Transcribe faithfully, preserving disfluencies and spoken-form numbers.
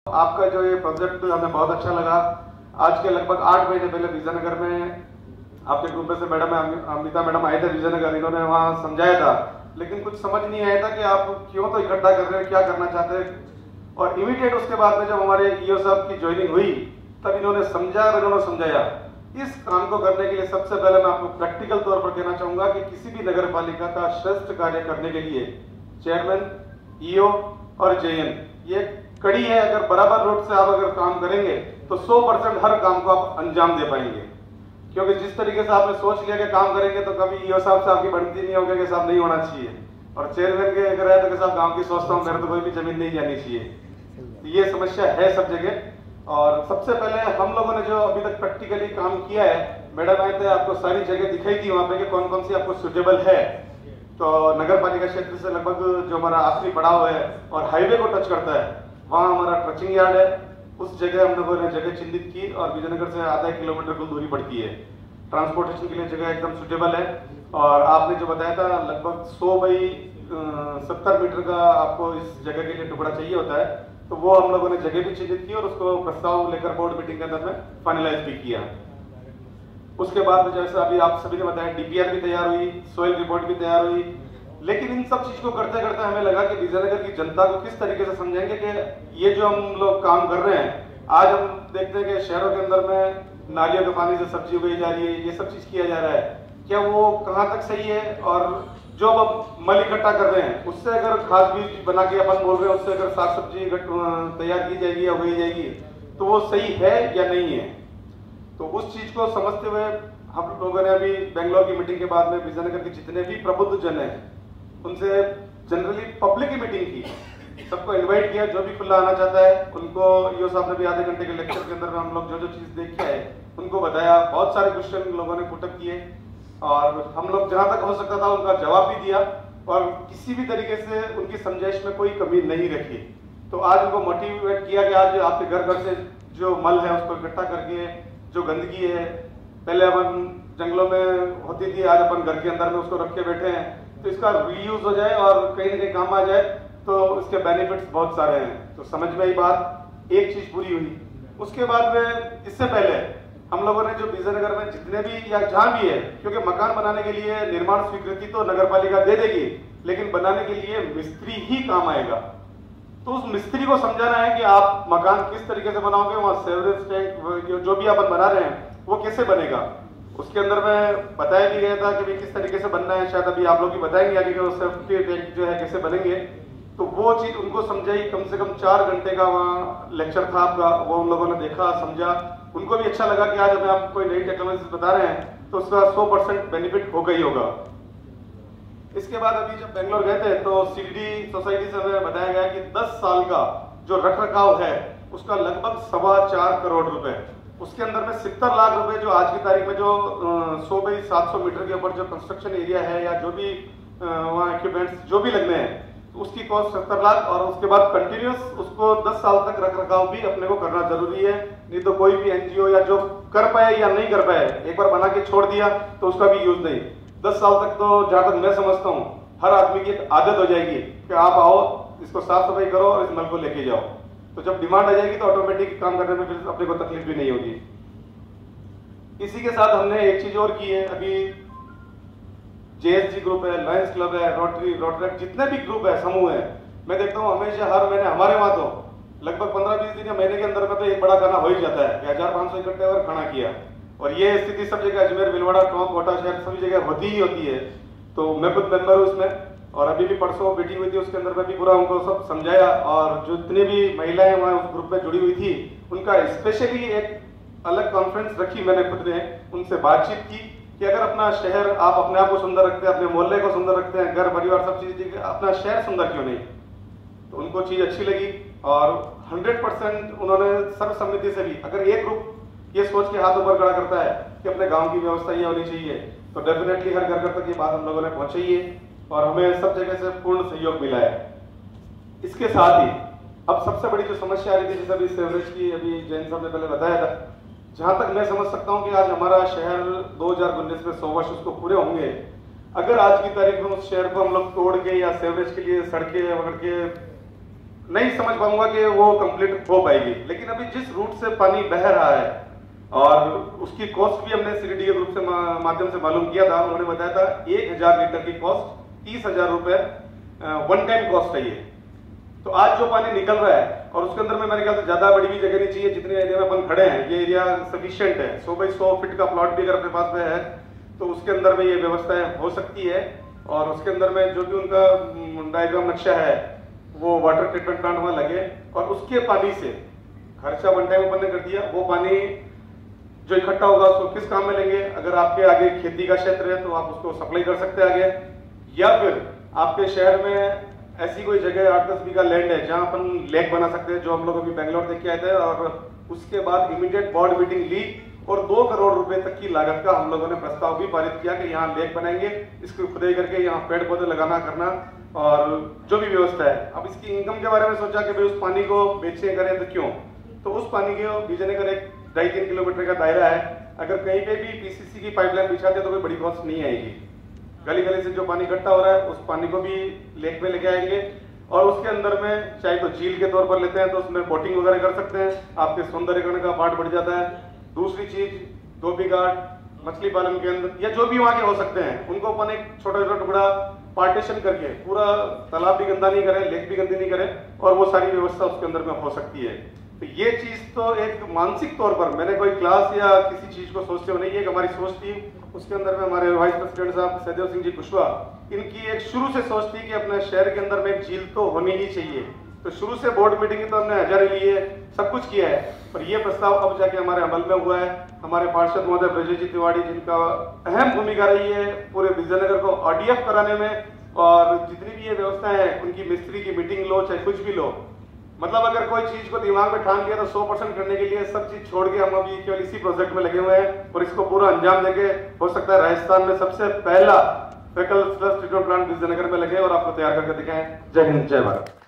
आपका जो ये प्रोजेक्ट हमें बहुत अच्छा लगा। आज के लगभग आठ महीने पहले विजयनगर में आपके ग्रुप में से मैडम अमिता मैडम आए थे विजयनगर, इन्होंने वहाँ समझाया था, लेकिन कुछ समझ नहीं आया था कि आप क्यों तो इकट्ठा कर रहे हैं, क्या करना चाहते हैं। और इमीडिएट उसके बाद में जब हमारे ईओ साहब की ज्वाइनिंग हुई तब इन्होंने समझा और इन्होंने समझाया। इस काम को करने के लिए सबसे पहले मैं आपको प्रैक्टिकल तौर पर कहना चाहूंगा कि किसी भी नगर पालिका का श्रेष्ठ कार्य करने के लिए चेयरमैन, ईओ और जेएन ये कड़ी है। अगर बराबर रूट से आप अगर काम करेंगे तो सौ परसेंट हर काम को आप अंजाम दे पाएंगे। क्योंकि जिस तरीके से आपने सोच लिया कि काम करेंगे तो कभी ईओ साहब से आपकी बनती नहीं होगी कि साहब नहीं होना चाहिए, और चेयरमैन के अगर है तो कि साहब गांव की सोचता हूँ मेरे तो कोई भी जमीन नहीं जानी चाहिए। ये समस्या है सब जगह। और सबसे पहले हम लोगों ने जो अभी तक प्रैक्टिकली काम किया है, मैडम आए थे, आपको सारी जगह दिखाई थी वहां पे कि कौन कौन सी आपको सुटेबल है। तो नगर पालिका क्षेत्र से लगभग जो हमारा आखिरी पड़ाव है और हाईवे को टच करता है वहां हमारा ट्रचिंग यार्ड है, उस जगह हम लोगों ने जगह चिन्हित की और विजयनगर से आधा किलोमीटर कुल दूरी पड़ती है। ट्रांसपोर्टेशन के लिए जगह एकदम सुटेबल है। और आपने जो बताया था लगभग सौ बाई सत्तर मीटर का आपको इस जगह के लिए टुकड़ा चाहिए होता है, तो वो हम लोगों ने जगह भी चिन्हित की और उसको प्रस्ताव लेकर बोर्ड मीटिंग के अंदर में फाइनलाइज भी किया। उसके बाद में जैसे अभी आप सभी ने बताया डीपीआर भी तैयार हुई, सोइल रिपोर्ट भी तैयार हुई। लेकिन इन सब चीज को करते करते हमें लगा कि विजयनगर की जनता को किस तरीके से समझाएंगे कि ये जो हम लोग काम कर रहे हैं, आज हम देखते हैं कि शहरों के अंदर में नालियों के पानी से सब्जी उगाई जा रही है, ये सब चीज किया जा रहा है, क्या वो कहाँ तक सही है। और जो अब मल इकट्ठा कर रहे हैं उससे अगर खाद बीज बना के अपन बोल रहे हैं उससे अगर साग सब्जी तैयार की जाएगी या उगाई जाएगी तो वो सही है या नहीं है। तो उस चीज को समझते हुए हम लोगों ने अभी बेंगलोर की मीटिंग के बाद में विजयनगर के जितने भी प्रबुद्ध जन है उनसे जनरली पब्लिक की मीटिंग की, सबको इनवाइट किया। जो भी खुला आना चाहता है उनको ईओ साहब ने भी आधे घंटे के लेक्चर के अंदर में हम लोग जो जो चीज देख के आए उनको बताया। बहुत सारे क्वेश्चन लोगों ने पुटअप किए और हम लोग जहां तक हो सकता था उनका जवाब भी दिया और किसी भी तरीके से उनकी समझाइश में कोई कमी नहीं रखी। तो आज उनको मोटिवेट किया कि आज आपके घर घर से जो मल है उसको इकट्ठा करके, जो गंदगी है पहले अपन जंगलों में होती थी, आज अपन घर के अंदर में उसको रख के बैठे हैं, तो इसका रीयूज हो जाए और कहीं ना कहीं काम आ जाए तो इसके बेनिफिट्स बहुत सारे हैं। तो समझ में आई बात, एक चीज पूरी हुई। उसके बाद में इससे पहले हम लोगों ने जो विजयनगर में जितने भी या जहां भी है, क्योंकि मकान बनाने के लिए निर्माण स्वीकृति तो नगर पालिका दे देगी, लेकिन बनाने के लिए मिस्त्री ही काम आएगा। तो उस मिस्त्री को समझाना है कि आप मकान किस तरीके से बनाओगे, वहां सेवरेज टैंक जो भी अपन बना रहे हैं वो कैसे बनेगा। उसके अंदर में बताया भी गया था कि किस तरीके से बनना है, शायद अभी आप लोग भी बताएंगे आगे कि वो सेफ्टी टैंक जो है कैसे बनेंगे। तो वो चीज उनको समझाई, कम से कम चार घंटे का वहाँ लेक्चर था आपका, वो उन लोगों ने देखा, समझा, उनको भी अच्छा लगा कि आज हमें आप कोई नई टेक्नोलॉजी बता रहे हैं तो उसका सौ परसेंट बेनिफिट हो गई होगा। इसके बाद अभी जब बेंगलोर गए थे तो सीडी सोसाइटी से हमें बताया गया कि दस साल का जो रख रखाव है उसका लगभग सवा चार करोड़ रुपए, उसके अंदर में सत्तर लाख रुपए जो आज की तारीख में जो सौ बाई सात सौ मीटर के ऊपर जो कंस्ट्रक्शन एरिया है या जो भी वहाँ इक्विपमेंट्स जो भी लगने हैं उसकी कॉस्ट सत्तर लाख, और उसके बाद कंटिन्यूस उसको दस साल तक रख रखाव भी अपने को करना जरूरी है। नहीं तो कोई भी एनजीओ या जो कर पाए या नहीं कर पाए, एक बार बना के छोड़ दिया तो उसका भी यूज नहीं। दस साल तक तो जहां तक मैं समझता हूँ हर आदमी की एक आदत हो जाएगी कि आप आओ इसको साफ सफाई करो और इस नल को लेके जाओ। तो जब डिमांड आ जाएगी तो ऑटोमेटिक काम करने में फिर अपने को तकलीफ भी नहीं होगी। इसी के साथ हमने एक चीज और की है, अभी जेएसजी ग्रुप है, लायंस क्लब है, रोटरी रोटरेक्ट जितने भी ग्रुप है, समूह है, मैं देखता हूँ हमेशा हर महीने हमारे वहां तो लगभग पंद्रह बीस दिन या महीने के अंदर में तो एक बड़ा खाना हो ही जाता है कि हजार पांच सौ इकट्ठे और खाना किया। और ये स्थिति सब जगह अजमेर, भीलवाड़ा, टोंक, कोटा शहर सभी जगह होती ही होती है। तो मैं खुद मेंबर हूँ उसमें और अभी भी परसों मीटिंग हुई थी, उसके अंदर में भी पूरा उनको सब समझाया और जो जितनी भी महिलाएं वहाँ उस ग्रुप में जुड़ी हुई थी उनका स्पेशली एक अलग कॉन्फ्रेंस रखी मैंने खुद ने, उनसे बातचीत की कि अगर अपना शहर आप अपने आप को सुंदर रखते हैं, अपने मोहल्ले को सुंदर रखते हैं, घर परिवार सब चीज, अपना शहर सुंदर क्यों नहीं। तो उनको चीज अच्छी लगी और हंड्रेड परसेंट उन्होंने सर्वसम्मति से भी, अगर एक ग्रुप ये सोच के हाथ ऊपर खड़ा करता है कि अपने गांव की व्यवस्था ये होनी चाहिए तो डेफिनेटली हर घर घर तक ये बात हम लोगों ने पहुंचाई है और हमें सब जगह से पूर्ण सहयोग मिला है। इसके साथ ही अब सबसे बड़ी जो समस्या आ रही थी, जैसे अभी सेवरेज की अभी जैन साहब ने पहले बताया था, जहां तक मैं समझ सकता हूं कि आज हमारा शहर दो हजार उन्नीस में सौ वर्ष उसको पूरे होंगे। अगर आज की तारीख में उस शहर को हम लोग तोड़ के या सेवरेज के लिए सड़कें वगैरह के नहीं समझ पाऊंगा कि वो कंप्लीट हो पाएगी। लेकिन अभी जिस रूट से पानी बह रहा है और उसकी कॉस्ट भी हमने सीडीडी के ग्रुप से मा, माध्यम से मालूम किया था, उन्होंने बताया था एक हजार लीटर की कॉस्ट तीस हजार रुपए वन टाइम कॉस्ट है ये। तो आज जो पानी निकल रहा है और उसके अंदर में मेरे ख्याल से ज्यादा बड़ी भी जगह नहीं चाहिए, जितने एरिया में अपन खड़े हैं ये एरिया सफिशिएंट है। सौ बाई सौ फीट का प्लॉट भी अगर अपने पास में है तो उसके अंदर में ये व्यवस्थाएं हो सकती है। और उसके अंदर में जो भी उनका डायग्राम नक्शा है वो वाटर ट्रीटमेंट प्लांट वहां लगे और उसके पानी से खर्चा वन टाइम अपन ने कर दिया। वो पानी जो इकट्ठा होगा उसको किस काम में लेंगे? अगर आपके आगे खेती का क्षेत्र है तो आप उसको सप्लाई कर सकते हैं आगे, या फिर आपके शहर में ऐसी कोई जगह आठ दस बीघा लैंड है जहां अपन लेक बना सकते हैं, जो हम लोग अभी बेंगलोर देख के आए थे। और उसके बाद इमीडिएट बोर्ड मीटिंग ली और दो करोड़ रुपए तक की लागत का हम लोगों ने प्रस्ताव भी पारित किया कि यहाँ लेक बनाएंगे, इसको खुदाई करके यहाँ पेड़ पौधे लगाना करना और जो भी व्यवस्था है। अब इसकी इनकम के बारे में सोचा कि भाई उस पानी को बेचे करें तो क्यों, तो उस पानी के विजयनगर एक ढाई तीन किलोमीटर का दायरा है, अगर कहीं पे भी पीसीसी की पाइपलाइन बिछाते तो कोई बड़ी कॉस्ट नहीं आएगी। गली गली से जो पानी इकट्ठा हो रहा है उस पानी को भी लेक में लेके आएंगे और उसके अंदर में चाहे तो झील के तौर पर लेते हैं तो उसमें बोटिंग वगैरह कर सकते हैं, आपके सौंदर्यकरण का पार्ट बढ़ जाता है। दूसरी चीज धोबी घाट, मछली पालन के अंदर या जो भी वहां के हो सकते हैं उनको अपन एक छोटा छोटा टुकड़ा पार्टीशन करके, पूरा तालाब भी गंदा नहीं करें, लेक भी गंदी नहीं करें और वो सारी व्यवस्था उसके अंदर में हो सकती है। तो ये चीज तो एक मानसिक तौर पर मैंने कोई क्लास या किसी चीज को सोचते हुए नहीं, ये हमारी सोच थी। उसके अंदर में हमारे वाइस प्रेसिडेंट साहब सैदेव सिंह जी कुशवाहा, इनकी एक शुरू से सोच थी कि अपने शहर के अंदर में एक झील तो होनी ही चाहिए। तो शुरू से बोर्ड मीटिंग तो हमने हजारे ली है, सब कुछ किया है, पर ये प्रस्ताव अब जाके हमारे अमल में हुआ है। हमारे पार्षद महोदय ब्रजेश जी तिवारी, जिनका अहम भूमिका रही है पूरे विजयनगर को आरडीएफ कराने में, और जितनी भी ये व्यवस्थाएं हैं उनकी मिस्त्री की मीटिंग लो चाहे कुछ भी लो, मतलब अगर कोई चीज को दिमाग में ठान लिया तो सौ परसेंट करने के लिए सब चीज छोड़ के हम अभी केवल इसी प्रोजेक्ट में लगे हुए हैं और इसको पूरा अंजाम देके हो सकता है राजस्थान में सबसे पहला फैकल स्लज ट्रीटमेंट प्लांट विजयनगर में लगे और आपको तैयार करके दिखाएं। जय हिंद, जय भारत।